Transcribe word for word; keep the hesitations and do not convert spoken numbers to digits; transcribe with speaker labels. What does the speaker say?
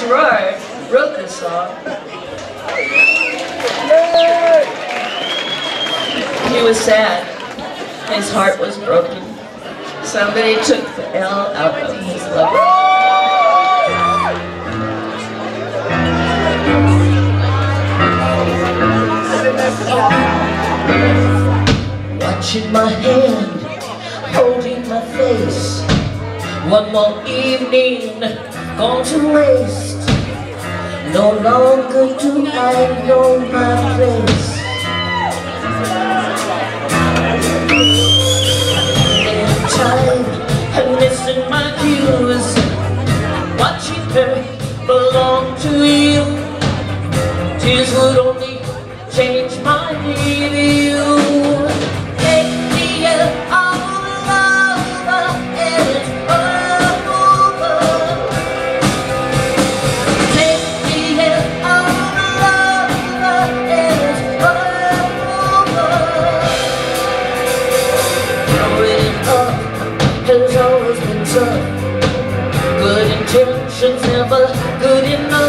Speaker 1: Gerard wrote this song. He was sad. His heart was broken. Somebody took the L out of his lover. Watching my hand, holding my face. One more evening gone to waste. No longer do I know my place. In time and missing my cues, watching her belong to you. Tears would only change my view. Take me all over and it's over. Take me all over and it's over. Growing up has always been tough. Good intentions never good enough.